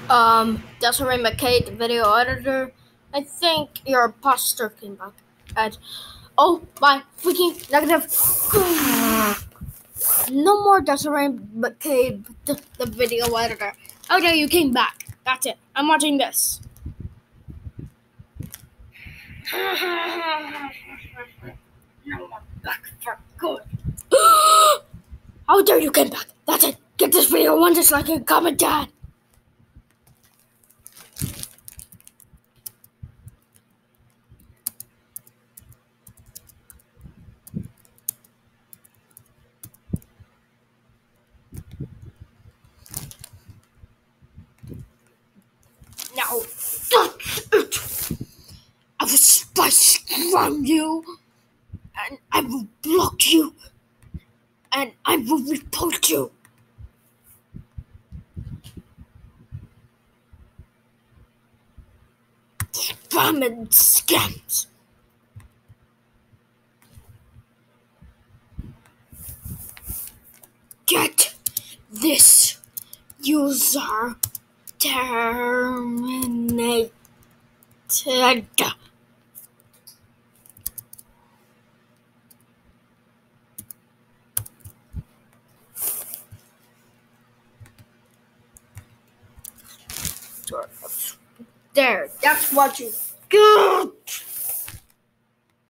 Desiree McCabe, the video editor. I think your imposter came back. And oh my freaking negative! No more Desiree McCabe, the video editor. Okay, you came back. That's it. I'm watching this. No, I'm back for good. How dare you came back? That's it. Get this video one dislike and comment down. Now that's it. I will spice from you, and I will block you, and I will report you. Spam and scams. Get this user terminated. There, that's what you do.